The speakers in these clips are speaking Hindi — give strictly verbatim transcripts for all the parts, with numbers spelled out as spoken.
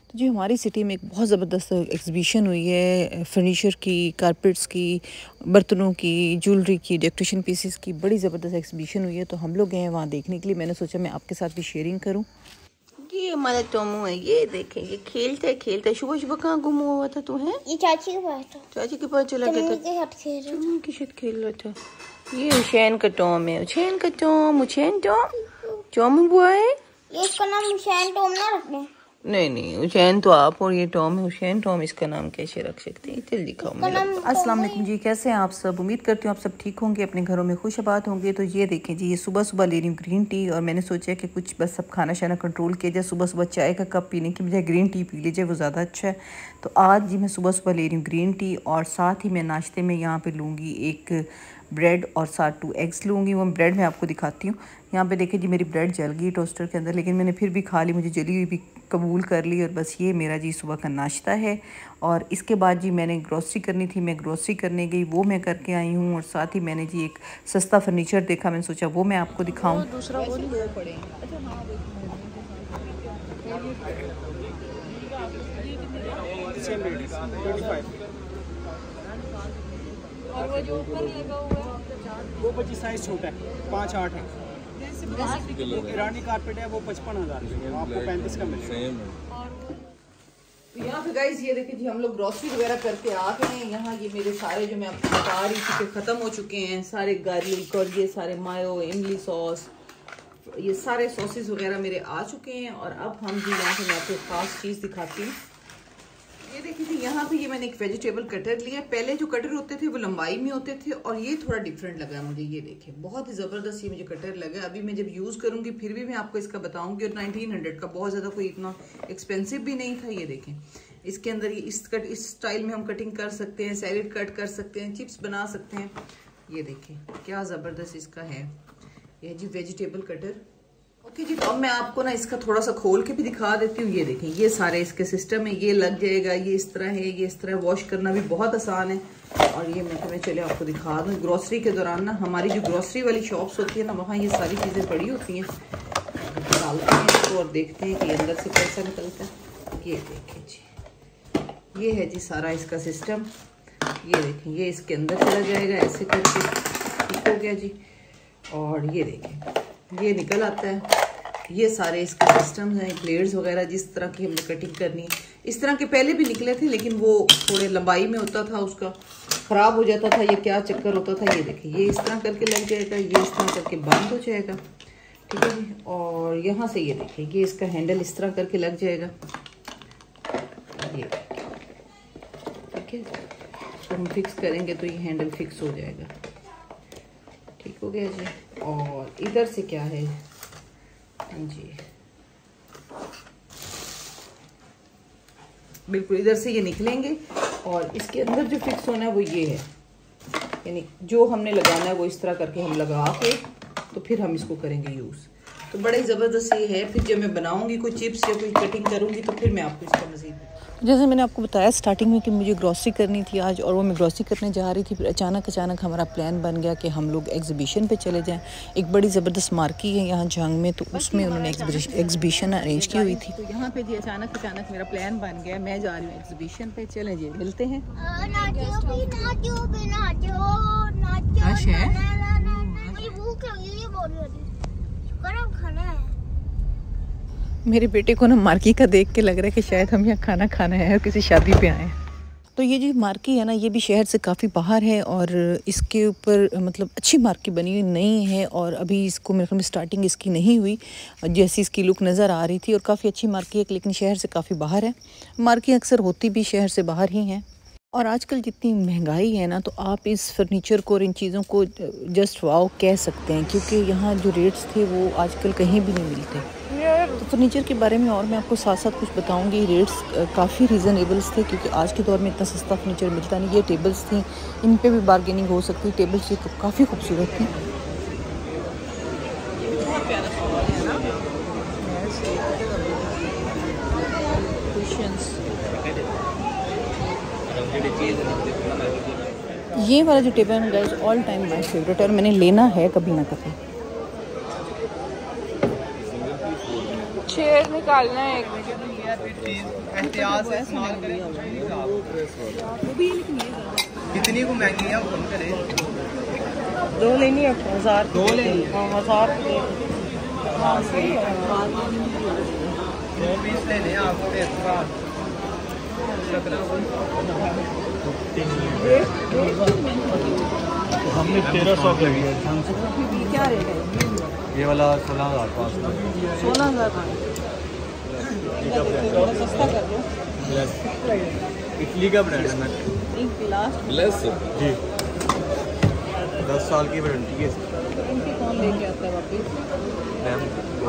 तो जी हमारी सिटी में एक बहुत ज़बरदस्त एग्जीबिशन हुई है फर्नीचर की, कारपेट्स की, बर्तनों की, ज्वेलरी की, डेकोरेशन पीसेस की बड़ी ज़बरदस्त एग्जीबिशन हुई है। तो हम लोग गए हैं वहाँ देखने के लिए। मैंने सोचा मैं आपके साथ भी शेयरिंग करूँ। ये हमारा टोमू है, ये देखें, ये खेलता है खेलता है। सुबह सुबह कहाँ गुम हुआ था तू? है ये चाची के पास था। चाची के पास चला गया था, चुम्मी के साथ खेल रहा था। ये हुसैन का टॉम है, हुसैन का टॉम, हुसैन टॉम टॉम हुआ है। ये इसका नाम हुसैन टॉम ना रखना। नहीं नहीं, हुसैन तो आप और ये टॉम है, हुसैन टॉम इसका नाम कैसे रख सकते हैं? जल्दी दिखाओ। अस्सलाम वालेकुम जी, कैसे हैं आप सब? उम्मीद करती हूँ आप सब ठीक होंगे, अपने घरों में खुशआबाद होंगे। तो ये देखें जी, ये सुबह सुबह ले रही हूँ ग्रीन टी और मैंने सोचा कि कुछ बस सब खाना शाना कंट्रोल किया जाए। सुबह सुबह चाय का कप पीने की बजाय ग्रीन टी पी लीजिए, वो ज़्यादा अच्छा है। तो आज जी मैं सुबह सुबह ले रही हूँ ग्रीन टी और साथ ही मैं नाश्ते में यहाँ पर लूँगी एक ब्रेड और साथ टू एग्स लूँगी। वो ब्रेड मैं आपको दिखाती हूँ। यहाँ पे देखिए जी मेरी ब्रेड जल गई टोस्टर के अंदर, लेकिन मैंने फिर भी खा ली, मुझे जली हुई भी कबूल कर ली। और बस ये मेरा जी सुबह का नाश्ता है। और इसके बाद जी मैंने ग्रोसरी करनी थी, मैं ग्रोसरी करने गई, वो मैं करके आई हूँ। और साथ ही मैंने जी एक सस्ता फर्नीचर देखा, मैंने सोचा वो मैं आपको दिखाऊँ। दूसरा वो नहीं पड़े। और वो जो ऊपर लगा हुआ है वो पच्चीस साइज छोटा है, पाँच आठ है। वो ईरानी कारपेट है, वो पचपन हजार आपको पैंतीस का मिलेगा। तो यहाँ पे गाइस ये देखिए जी हम लोग ग्रोसरी वगैरह करके आ गए हैं। यहाँ ये मेरे सारे जो मैं आपको बता रही थी कि ख़त्म हो चुके हैं सारे गार्लिक और ये सारे मायो, इमली सॉस, ये सारे सॉसेस वगैरह मेरे आ चुके हैं। और अब हम जी यहाँ पे मैं आपको खास चीज़ दिखाती हूँ। ये देखिए जी यहाँ पे ये मैंने एक वेजिटेबल कटर लिया। पहले जो कटर होते थे वो लंबाई में होते थे और ये थोड़ा डिफरेंट लगा मुझे। ये देखिए बहुत ही ज़बरदस्त ये मुझे कटर लगा। अभी मैं जब यूज़ करूँगी फिर भी मैं आपको इसका बताऊँगी। और नाइनटीन हंड्रेड का, बहुत ज़्यादा कोई इतना एक्सपेंसिव भी नहीं था। ये देखें इसके अंदर ये इस कट इस स्टाइल में हम कटिंग कर सकते हैं, सैलेड कट कर सकते हैं, चिप्स बना सकते हैं। ये देखिए क्या ज़बरदस्त इसका है। यह जी वेजिटेबल कटर। ओके जी, तो अब मैं आपको ना इसका थोड़ा सा खोल के भी दिखा देती हूँ। ये देखें ये सारे इसके सिस्टम है, ये लग जाएगा, ये इस तरह है, ये इस तरह वॉश करना भी बहुत आसान है। और ये मैं तुम्हें चले आपको दिखा दूँ। ग्रोसरी के दौरान ना हमारी जो ग्रोसरी वाली शॉप्स होती है ना, वहाँ ये सारी चीज़ें पड़ी होती हैं। डालते हैं इसको और देखते हैं कि अंदर से कैसा निकलता है। ये देखें जी, ये है जी सारा इसका सिस्टम। ये देखें ये इसके अंदर चला जाएगा ऐसे करके, ठीक हो गया जी। और ये देखें ये निकल आता है। ये सारे इसके सिस्टम्स हैं, प्लेट्स वगैरह जिस तरह की हमने कटिंग करनी है। इस तरह के पहले भी निकले थे लेकिन वो थोड़े लंबाई में होता था, उसका ख़राब हो जाता था, ये क्या चक्कर होता था। ये देखिए ये इस तरह करके लग जाएगा, ये इस तरह करके बंद हो जाएगा, ठीक है जी। और यहाँ से ये देखिए ये इसका हैंडल इस तरह करके लग जाएगा, ये ठीक है। तो हम फिक्स करेंगे तो ये हैंडल फिक्स हो जाएगा, ठीक हो गया जी। और इधर से क्या है जी, बिल्कुल इधर से ये निकलेंगे और इसके अंदर जो फिक्स होना है वो ये है, यानी जो हमने लगाना है वो इस तरह करके हम लगा के तो फिर हम इसको करेंगे यूज़। तो बड़ा ही ज़बरदस्त ये है। फिर जब मैं बनाऊंगी कोई चिप्स या कोई कटिंग करूंगी तो फिर मैं आपको इसका मज़ीद, जैसे मैंने आपको बताया स्टार्टिंग में कि मुझे ग्रोसरी करनी थी आज, और वो मैं ग्रोसरी करने जा रही थी। फिर अचानक अचानक हमारा प्लान बन गया कि हम लोग एग्जीबिशन पे चले जाएं। एक बड़ी ज़बरदस्त मार्केट है यहाँ जंग में, तो उसमें उन्होंने एग्जीबिशन अरेंज की हुई थी। तो यहाँ पे जी अचानक अचानक मेरा प्लान बन गया, मैं जा रही हूँ एग्जीबिशन पे। चलें जी मिलते हैं। मेरे बेटे को ना मार्की का देख के लग रहा है कि शायद हम यहाँ खाना खाना है और किसी शादी पे आए हैं। तो ये जो मार्की है ना, ये भी शहर से काफ़ी बाहर है और इसके ऊपर मतलब अच्छी मार्की बनी हुई नहीं है। और अभी इसको मेरे ख्याल में स्टार्टिंग इसकी नहीं हुई, जैसी इसकी लुक नज़र आ रही थी। और काफ़ी अच्छी मार्की है लेकिन शहर से काफ़ी बाहर है। मार्की अक्सर होती भी शहर से बाहर ही हैं। और आजकल जितनी महंगाई है ना, तो आप इस फर्नीचर को और इन चीज़ों को जस्ट वाओ कह सकते हैं, क्योंकि यहाँ जो रेट्स थे वो आजकल कहीं भी नहीं मिलते। तो फर्नीचर के बारे में और मैं आपको साथ साथ कुछ बताऊंगी। रेट्स काफ़ी रीज़नेबल्स थे क्योंकि आज के दौर में इतना सस्ता फर्नीचर मिलता नहीं। ये टेबल्स थी, इन पे भी बार्गेनिंग हो सकती। टेबल्स ये काफ़ी खूबसूरत थी। ये वाला जो टेबल है guys all time my favourite है और मैंने लेना है कभी ना कभी। चेयर निकालना है एक। एहतियात से इस्तेमाल करें। कितनी को महंगी है कम करें? दो लेनी है हजार दो लेनी है हजार हाँ सही है। दो पीस लेने हैं आपको डेढ़ सौ हमने तेरह सौ का लिया। क्या रेट है ये वाला सोलह हज़ार पाँच सौ सोलह हजार का थोड़ा सस्ता कर दो। इटली का ब्रांड है मैं एक गिलास जी दस साल की वारंटी है। इनकी कौन लेके आता है वापस? मैम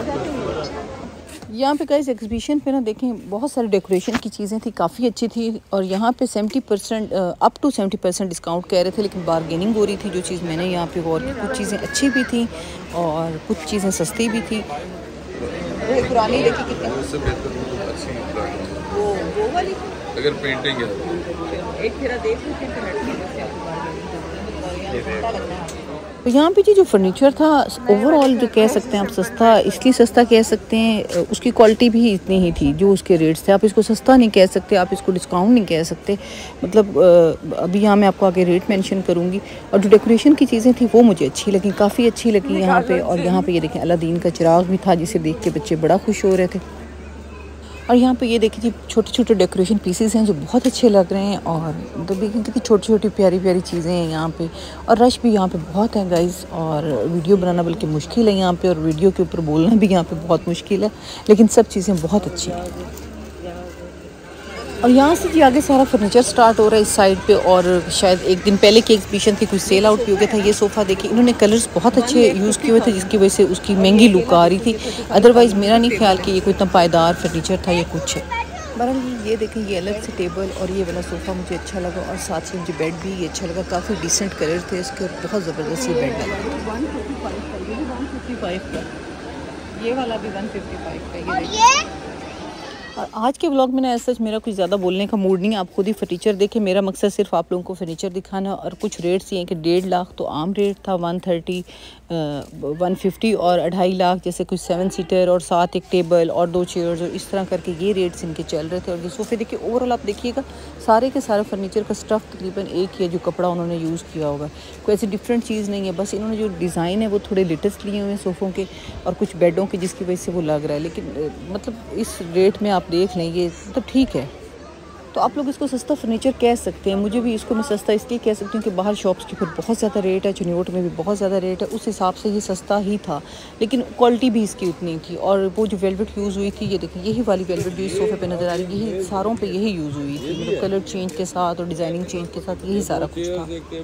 यहाँ पे गाइस एग्जीबिशन पे ना देखें बहुत सारी डेकोरेशन की चीज़ें थी, काफ़ी अच्छी थी। और यहाँ पे seventy percent up to seventy percent discount कह रहे थे, लेकिन बारगेनिंग हो रही थी। जो चीज़ मैंने यहाँ पे गौर की, कुछ चीज़ें अच्छी भी थी और कुछ चीज़ें सस्ती भी थी। वो पुरानी देखी कितनी उससे बेहतर अच्छी वो वो वाली अगर पेंटिंग है एक फेरा देख लेते हैं। तो यहाँ पे जी जो फर्नीचर था ओवरऑल जो कह सकते हैं आप सस्ता, इसलिए सस्ता कह सकते हैं उसकी क्वालिटी भी इतनी ही थी जो उसके रेट्स थे। आप इसको सस्ता नहीं कह सकते, आप इसको डिस्काउंट नहीं कह सकते। मतलब अभी यहाँ मैं आपको आगे रेट मेंशन करूँगी। और जो डेकोरेशन की चीज़ें थी वो मुझे अच्छी लगी, काफ़ी अच्छी लगी यहाँ पे। और यहाँ पे ये देखें अलादीन का चिराग भी था जिसे देख के बच्चे बड़ा खुश हो रहे थे। और यहाँ पे ये देखिए जी छोटे छोटे डेकोरेशन पीसेस हैं जो बहुत अच्छे लग रहे हैं। और तो देखिए कितनी छोटी छोटी प्यारी प्यारी चीज़ें हैं यहाँ पे। और रश भी यहाँ पे बहुत है गाइस, और वीडियो बनाना बल्कि मुश्किल है यहाँ पे, और वीडियो के ऊपर बोलना भी यहाँ पे बहुत मुश्किल है, लेकिन सब चीज़ें बहुत अच्छी हैं। और यहाँ से जी आगे सारा फर्नीचर स्टार्ट हो रहा है इस साइड पे। और शायद एक दिन पहले की एग्जीबिशन थी, कुछ सेल आउट भी हो गया था। ये सोफ़ा देखिए इन्होंने कलर्स बहुत अच्छे यूज़ किए हुए थे जिसकी वजह से उसकी महंगी लुक आ रही थी। अदरवाइज़ मेरा नहीं ख्याल कि ये कोई इतना पायदार फर्नीचर था या कुछ है। बहरहाल ये देखें ये अलग से टेबल और ये वाला सोफ़ा मुझे अच्छा लगा। और साथ से मुझे बेड भी ये अच्छा लगा, काफ़ी डिसेंट कलर थे इसके, बहुत ज़बरदस्त ये बेड लगा। वन फिफ्टी फाइव का, ये भी वन फिफ्टी फाइव का, ये वाला भी वन फिफ्टी फाइव का। ये और आज के व्लॉग में ना ऐसा मेरा कुछ ज़्यादा बोलने का मूड नहीं है, आप खुद ही फर्नीचर देखें। मेरा मकसद सिर्फ आप लोगों को फर्नीचर दिखाना। और कुछ रेट्स ये हैं कि डेढ़ लाख तो आम रेट था, वन थर्टी वन फिफ्टी और अढ़ाई लाख जैसे कुछ सेवन सीटर और साथ एक टेबल और दो चेयर्स, और इस तरह करके ये रेट्स इनके चल रहे थे। और ये सोफ़े देखिए ओवरऑल आप देखिएगा सारे के सारे फर्नीचर का स्टफ़ तकरीबन एक ही है, जो कपड़ा उन्होंने यूज़ किया होगा, कोई ऐसी डिफरेंट चीज़ नहीं है। बस इन्होंने जो डिज़ाइन है वो थोड़े लेटेस्ट लिए हुए हैं सोफ़ों के और कुछ बेडों के, जिसकी वजह से वो लग रहा है। लेकिन मतलब इस रेट में आप देख लें ये मतलब ठीक है। तो आप लोग इसको सस्ता फर्नीचर कह सकते हैं। मुझे भी इसको मैं सस्ता इसलिए कह सकती हूँ कि बाहर शॉप्स के ऊपर बहुत ज़्यादा रेट है, चुनियोट में भी बहुत ज़्यादा रेट है, उस हिसाब से ये सस्ता ही था। लेकिन क्वालिटी भी इसकी उतनी थी। और वो जो वेलवेट यूज़ हुई थी, ये देखिए यही वाली वेलवेट जो इस सोफ़े पे नज़र आ रही है, यही सारों पे यही यूज़ हुई थी। मतलब कलर चेंज के साथ और डिज़ाइनिंग चेंज के साथ यही सारा कुछ था।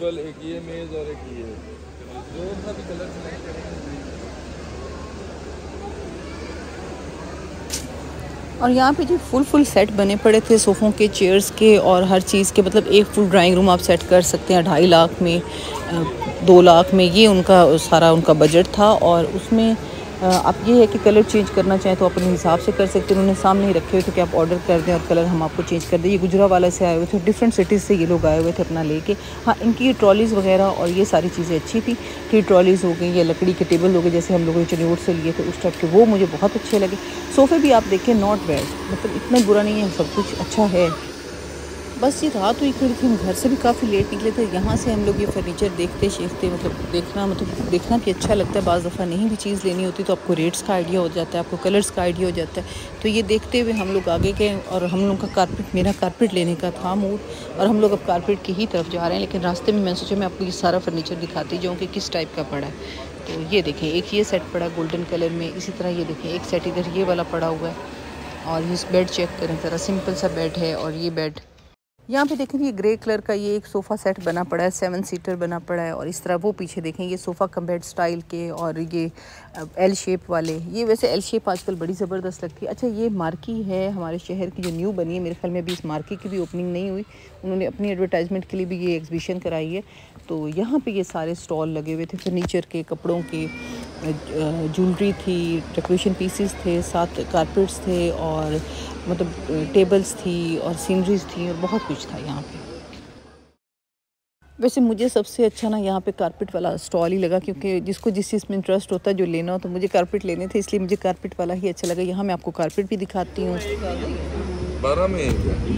और यहाँ पे जो फुल फुल सेट बने पड़े थे सोफ़ों के, चेयर्स के और हर चीज़ के। मतलब एक फुल ड्राइंग रूम आप सेट कर सकते हैं ढाई लाख में, दो लाख में, ये उनका सारा उनका बजट था। और उसमें आप ये है कि कलर चेंज करना चाहें तो अपने हिसाब से कर सकते हैं। उन्होंने सामने ही रखे हुए थे कि आप ऑर्डर कर दें और कलर हम आपको चेंज कर दें। ये गुजरावाला से आए हुए थे, डिफरेंट सिटीज़ से ये लोग आए हुए थे अपना लेके। हाँ, इनकी ये ट्रॉलीज़ वगैरह और ये सारी चीज़ें अच्छी थी। टी ट्रॉलीज़ हो गई या लकड़ी के टेबल हो गए जैसे हम लोगों ने चनियोट से लिए थे उस टाइप के, वो मुझे बहुत अच्छे लगे। सोफ़े भी आप देखें नॉट बैड, मतलब इतना बुरा नहीं है, सब कुछ अच्छा है। बस ये रात हुई खड़ी थी, हम घर से भी काफ़ी लेट निकले थे। यहाँ से हम लोग ये फर्नीचर देखते शेखते, मतलब देखना मतलब देखना भी अच्छा लगता है। बाज़ दफ़ा नहीं भी चीज़ लेनी होती तो आपको रेट्स का आइडिया हो जाता है, आपको कलर्स का आइडिया हो जाता है। तो ये देखते हुए हम लोग आगे गए और हम लोग का कारपेट, मेरा कारपेट लेने का था मूड, और हम लोग अब कारपेट की ही तरफ जा रहे हैं। लेकिन रास्ते में मैंने सोचा मैं आपको ये सारा फर्नीचर दिखाती जाऊँ कि किस टाइप का पड़ा है। तो ये देखें एक ये सेट पड़ा गोल्डन कलर में, इसी तरह ये देखें एक सेट इधर ये वाला पड़ा हुआ है। और इस बेड चेक करें ज़रा, सिंपल सा बेड है। और ये बेड यहाँ पे देखें ये ग्रे कलर का ये एक सोफ़ा सेट बना पड़ा है, सेवन सीटर बना पड़ा है। और इस तरह वो पीछे देखें ये सोफ़ा कम बेड स्टाइल के, और ये एल शेप वाले, ये वैसे एल शेप आजकल बड़ी ज़बरदस्त लगती है। अच्छा ये मार्की है हमारे शहर की जो न्यू बनी है, मेरे ख्याल में अभी इस मार्की की भी ओपनिंग नहीं हुई, उन्होंने अपनी एडवर्टाइजमेंट के लिए भी ये एग्जीबिशन कराई है। तो यहाँ पे ये सारे स्टॉल लगे हुए थे फर्नीचर के, कपड़ों के, ज्वेलरी थी, डेकोरेशन पीसेस थे, साथ कारपेट्स थे, और मतलब टेबल्स थी और सीनरीज थी और बहुत कुछ था यहाँ पे। वैसे मुझे सबसे अच्छा ना यहाँ पे कारपेट वाला स्टॉल ही लगा, क्योंकि जिसको जिस चीज़ में इंटरेस्ट होता है जो लेना हो, तो मुझे कारपेट लेने थे, इसलिए मुझे कारपेट वाला ही अच्छा लगा। यहाँ मैं आपको कारपेट भी दिखाती हूँ। बारह में एक है।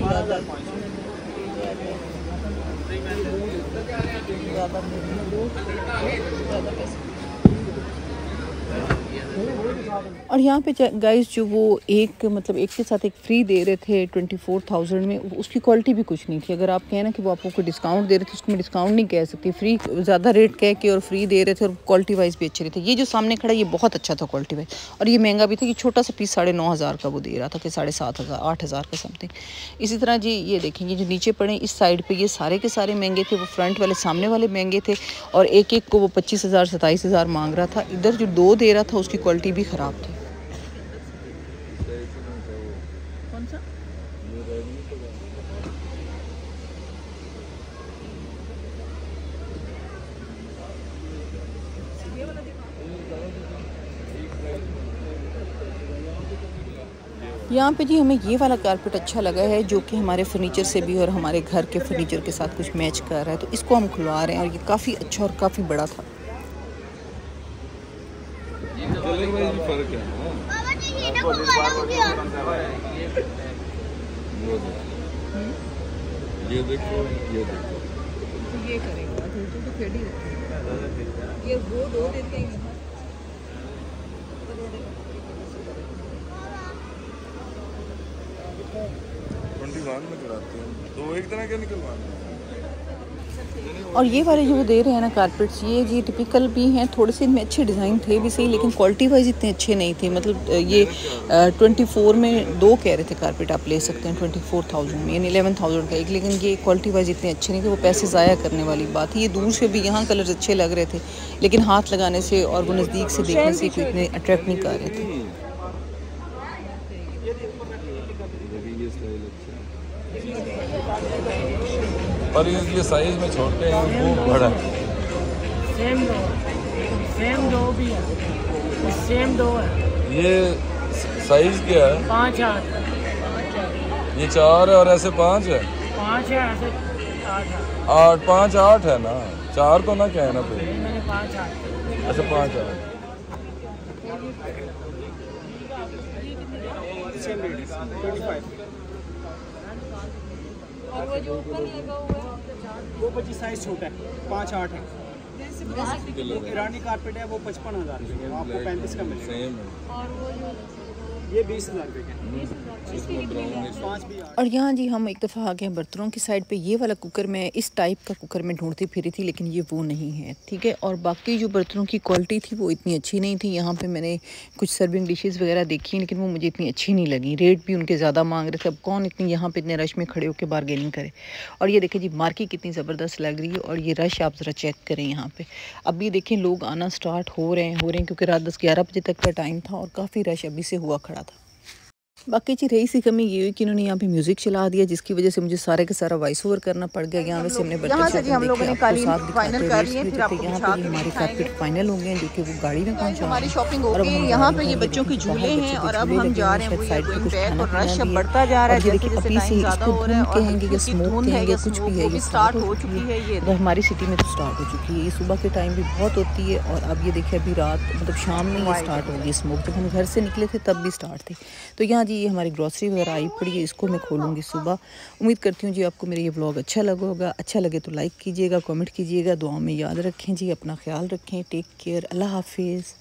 और यहाँ पे गाइस जो वो एक मतलब एक के साथ एक फ्री दे रहे थे ट्वेंटी फोर थाउजेंड में, उसकी क्वालिटी भी कुछ नहीं थी। अगर आप कहें ना कि वो आपको कोई डिस्काउंट दे रहे थे, उसको मैं डिस्काउंट नहीं कह सकती। फ्री ज़्यादा रेट कह के और फ्री दे रहे थे, और क्वालिटी वाइज भी अच्छे रहे थे। ये जो सामने खड़ा ये बहुत अच्छा था क्वालिटी वाइज, और ये महंगा भी था। ये छोटा सा पीस साढ़े नौ हज़ार का वो दे रहा था, कि साढ़े सात हज़ार आठ हज़ार का समथिंग। इसी तरह जी ये देखेंगे जो नीचे पड़े इस साइड पर, ये सारे के सारे महंगे थे। वो फ्रंट वाले सामने वाले महंगे थे, और एक एक को वो पच्चीस हज़ार सत्ताईस हज़ार मांग रहा था। इधर जो दो दे रहा था उसकी क्वालिटी भी ख़राब थी। कौन सा? यहाँ पे जी हमें ये वाला कारपेट अच्छा लगा है, जो कि हमारे फर्नीचर से भी और हमारे घर के फर्नीचर के साथ कुछ मैच कर रहा है, तो इसको हम खुलवा रहे हैं। और ये काफ़ी अच्छा और काफ़ी बड़ा था। कलर वाइज भी फर्क है ना। ये देखो ये देखो ये करेगा तो खेड़ी ये वो दो देते हैं। ट्वेंटी वन में कराते हैं, तो एक तरह के निकलवाना है। और ये वाले जो वो दे रहे हैं ना कारपेट्स, ये जी टिपिकल भी हैं, थोड़े से इनमें अच्छे डिज़ाइन थे भी सही, लेकिन क्वालिटी वाइज इतने अच्छे नहीं थे। मतलब ये ट्वेंटी फोर में दो कह रहे थे कारपेट आप ले सकते हैं ट्वेंटी फोर थाउजेंड में, यानी इलेवन थाउजेंड का एक, लेकिन ये क्वालिटी वाइज इतने अच्छे नहीं थे। वो पैसे ज़ाया करने वाली बात है। ये दूर से भी यहाँ कलर्स अच्छे लग रहे थे, लेकिन हाथ लगाने से और वो नज़दीक से देखने से कोई इतने अट्रैक्ट नहीं कर रहे थे। पर ये साइज में छोटे हैं, वो बड़ा है। सेम दो सेम दो भी है, सेम दो है। ये साइज क्या है? पाँच आठ। ये चार है और ऐसे पाँच है। पाँच है ऐसे आठ है। आठ पाँच आठ है ना, चार तो ना क्या है ना फिर। मैंने पाँच आठ। अच्छा पाँच आठ। और वो जो ऊपर लगा हुआ है वो पच्चीस साइज छोटा है, पाँच आठ है। वो ईरानी कारपेट है, वो पचपन हज़ार रुपये का, आपको पैंतीस का मिलेगा। सेम है। और वो जो ये बीस हज़ार रुपये का, पाँच भी। और यहाँ जी हम एक दफ़ा आ गए बर्तनों की साइड पे। ये वाला कुकर मैं इस टाइप का कुकर में ढूंढती फिरी थी, लेकिन ये वो नहीं है, ठीक है। और बाकी जो बर्तनों की क्वालिटी थी वो इतनी अच्छी नहीं थी। यहाँ पे मैंने कुछ सर्विंग डिशेस वगैरह देखी, लेकिन वो मुझे इतनी अच्छी नहीं लगी। रेट भी उनके ज़्यादा मांग रहे थे। अब कौन इतनी यहाँ पे इतने रश में खड़े होकर बारगेनिंग करे। और ये देखें जी मार्केट कितनी ज़बरदस्त लग रही है, और ये रश आप ज़रा चेक करें यहाँ पर। अभी देखें लोग आना स्टार्ट हो रहे हैं हो रहे हैं क्योंकि रात दस ग्यारह बजे तक का टाइम था, और काफ़ी रश अभी से हुआ खड़ा था। बाकी चीज़ रही सी कमी ये हुई कि इन्होंने यहाँ पे म्यूजिक चला दिया, जिसकी वजह से मुझे सारे का सारा वॉइस ओवर करना पड़ गया। यहाँ से हमने यहाँ से जी हम लोगों ने कालीन फाइनल कर ली है, फिर आपको यहाँ पे हमारे कारपेट फाइनल हो गए, जो कि वो गाड़ी में पहुँचा। हमारी शॉपिंग हो गई। यहाँ पे ये बच्चों के झूले हैं, और अब हम जा रहे हैं साइड पे कुछ खाना रश अब बढ़ता जा रहा है। जैसे जैसे टाइम ज़्यादा हो रहा है और हल्की सी धुंध है या कुछ भी है, ये स्टार्ट हो चुकी है। ये हमारी सिटी में तो स्टार्ट हो चुकी है। ये सुबह के टाइम भी बहुत होती है, और अब ये देखिए अभी रात मतलब शाम में ये स्टार्ट हो गई स्मोक। जब हम घर से निकले थे तब भी स्टार्ट थी। तो यहाँ जी ये हमारी ग्रॉसरी वगैरह आई पड़ी है, इसको मैं खोलूँगी सुबह। उम्मीद करती हूँ जी आपको मेरा ये व्लॉग अच्छा लगा होगा। अच्छा लगे तो लाइक कीजिएगा, कमेंट कीजिएगा, दुआ में याद रखें जी, अपना ख्याल रखें। टेक केयर, अल्लाह हाफिज़।